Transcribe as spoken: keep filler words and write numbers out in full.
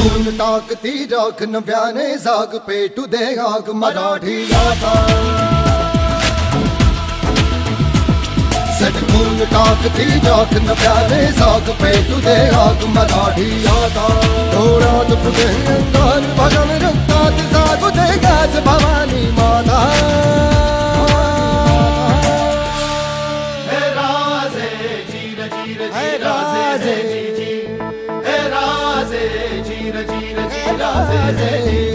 सटकून टाकती राख नव्याने जाग पेटू दे आग मराठी आता सटकून टाकती राख नव्याने जाग पेटू दे आग मराठी आता डोळ्यात फुटे अंगार भगन रक्तात जागू दे गाज भवानी माता हे राजे जीर जीर हे राजे जी जी हे राजे जीर जीर जी राजे जी